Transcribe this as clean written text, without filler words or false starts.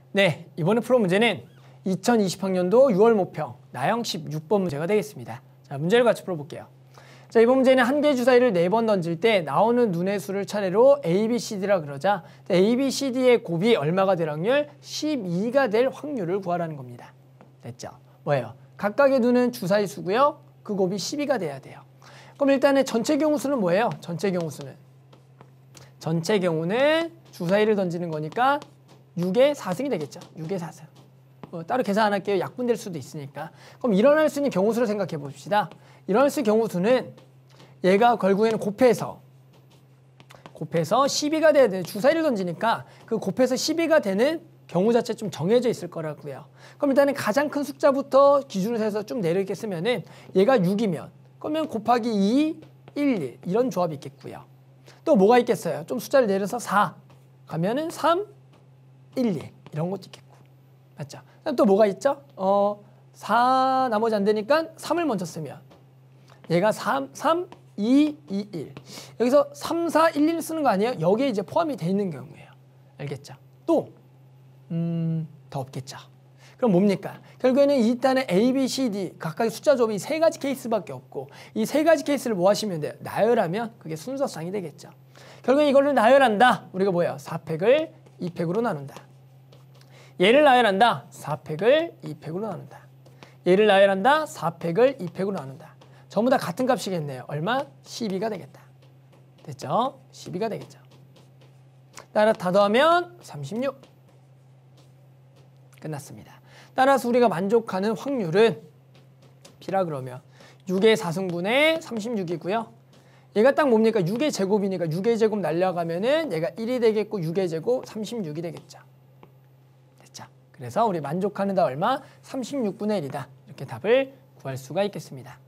네, 이번에 풀어 문제는 2020학년도 6월 모평 나형 16번 문제가 되겠습니다. 자, 문제를 같이 풀어볼게요. 자, 이번 문제는 한 개의 주사위를 4번 던질 때 나오는 눈의 수를 차례로 A, B, C, D라 그러자 A, B, C, D의 곱이 얼마가 될 확률? 12가 될 확률을 구하라는 겁니다. 됐죠? 뭐예요? 각각의 눈은 주사위 수고요. 그 곱이 12가 돼야 돼요. 그럼 일단은 전체 경우수는 뭐예요? 전체 경우는 주사위를 던지는 거니까 6의 4승이 되겠죠. 6의 4승. 따로 계산 안 할게요. 약분될 수도 있으니까. 그럼 일어날 수 있는 경우수를 생각해 봅시다. 일어날 수 있는 경우수는 얘가 결국에는 곱해서 12가 돼야 되는 주사위를 던지니까 그 곱해서 12가 되는 경우 자체 좀 정해져 있을 거라고요. 그럼 일단은 가장 큰 숫자부터 기준으로 해서 좀 내려있게 쓰면은 얘가 6이면 그러면 곱하기 2, 1, 1 이런 조합이 있겠고요. 또 뭐가 있겠어요? 좀 숫자를 내려서 4 가면은 3, 1, 2 이런 것도 있겠고. 맞죠? 또 뭐가 있죠? 4 나머지 안 되니까 3을 먼저 쓰면 얘가 3, 2, 2, 1 여기서 3, 4, 1, 1 쓰는 거 아니에요? 여기에 이제 포함이 돼 있는 경우예요. 알겠죠? 또 더 없겠죠. 그럼 뭡니까? 결국에는 일단은 A, B, C, D 각각의 숫자 조합이 세 가지 케이스밖에 없고 이 세 가지 케이스를 뭐 하시면 돼요? 나열하면 그게 순서상이 되겠죠. 결국엔 이거를 나열한다. 우리가 뭐예요? 4팩을 2팩으로 나눈다. 얘를 나열한다. 4팩을 2팩으로 나눈다. 얘를 나열한다. 4팩을 2팩으로 나눈다. 전부 다 같은 값이겠네요. 얼마? 12가 되겠다. 됐죠? 12가 되겠죠. 따라 다 더하면 36. 끝났습니다. 따라서 우리가 만족하는 확률은 B라 그러면 6의 4승분의 36이고요. 얘가 딱 뭡니까? 6의 제곱이니까 6의 제곱 날려가면은 얘가 1이 되겠고 6의 제곱 36이 되겠죠. 됐죠? 그래서 우리 만족하는 다 얼마? 36분의 1이다. 이렇게 답을 구할 수가 있겠습니다.